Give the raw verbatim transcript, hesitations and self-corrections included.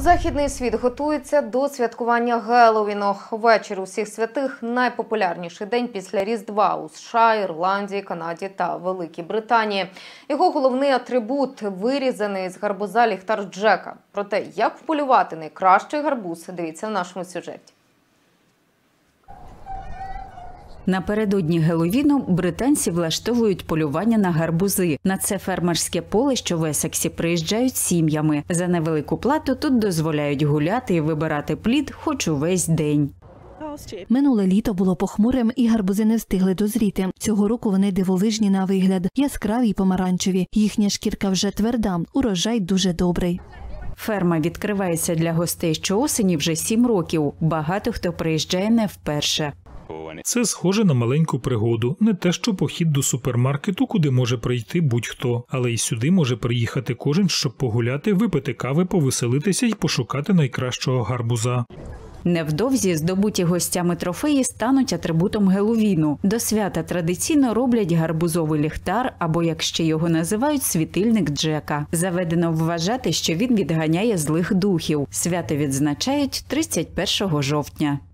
Західний світ готується до святкування Геловіну. Вечір усіх святих – найпопулярніший день після Різдва у США, Ірландії, Канаді та Великій Британії. Його головний атрибут – вирізаний з гарбуза ліхтар Джека. Про те, як вполювати найкращий гарбуз, дивіться в нашому сюжеті. Напередодні Геловіну британці влаштовують полювання на гарбузи. На це фермерське поле, що в Есексі, приїжджають сім'ями. За невелику плату тут дозволяють гуляти і вибирати плід хоч увесь день. Минуле літо було похмурим і гарбузи не встигли дозріти. Цього року вони дивовижні на вигляд, яскраві й помаранчеві. Їхня шкірка вже тверда, урожай дуже добрий. Ферма відкривається для гостей щоосені вже сім років. Багато хто приїжджає не вперше. Це схоже на маленьку пригоду. Не те, що похід до супермаркету, куди може прийти будь-хто. Але й сюди може приїхати кожен, щоб погуляти, випити кави, повеселитися й пошукати найкращого гарбуза. Невдовзі здобуті гостями трофеї стануть атрибутом Геловіну. До свята традиційно роблять гарбузовий ліхтар, або, як ще його називають, світильник Джека. Заведено вважати, що він відганяє злих духів. Свято відзначають тридцять першого жовтня.